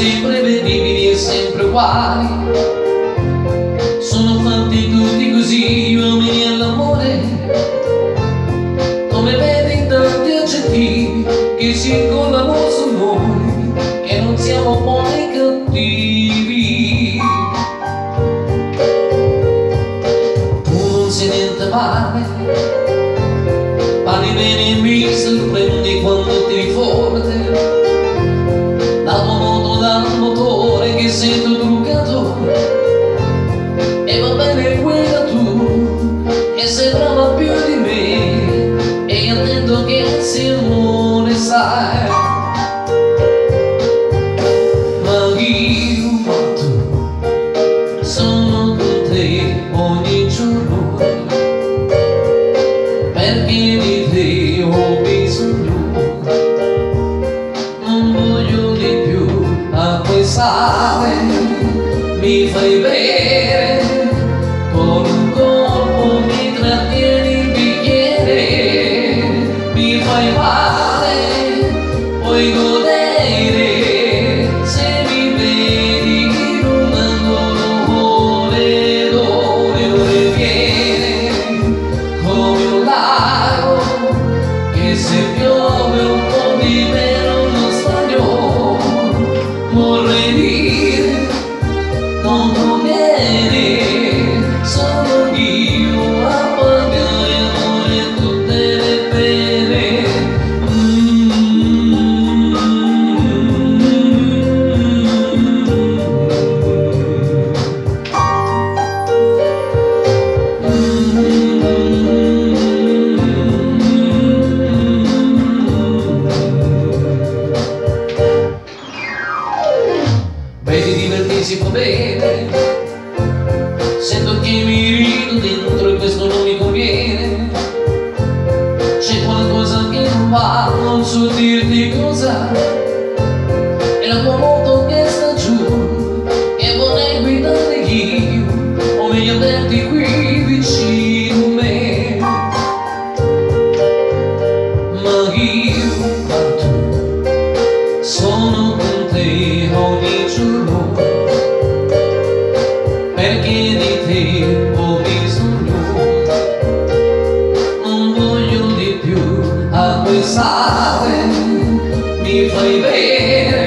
sempre vedibili e sempre uguali. Sono fatti tutti così gli uomini e l'amore, come vedi in tanti aggettivi che si incollano su noi, che non siamo buoni cattivi. Tu non sei niente male, parli bene e mi sorprendi quando ti forte. Dal tuo moto, dal motore che sento truccato, e va bene quella tu, che sei brava più di me, e attento che sei amore, sai. Ma io, ma tu, sono con te ogni giorno, perché di te ho bisogno. Non voglio di più acqua e sale, mi fai bere con un colpo, mi trattieni il bicchiere, mi fai male, puoi godere, se mi vedi rumando le ore viene come un lago che se piove un po' di meno non stagno. Vorrei dire non conviene, sono io a pagare amore tutte le pene. Vedi, divertirsi fa bene, sento che mi rido dentro e questo non mi conviene. C'è qualcosa che non va, non so dirti cosa, è la tua moto che sta giù, e vorrei guidare io, o meglio averti qui vicino a me. Ma io, ma tu, sono con te ogni giorno, perché di te ho bisogno. Non voglio di più acqua e sale, mi fai bene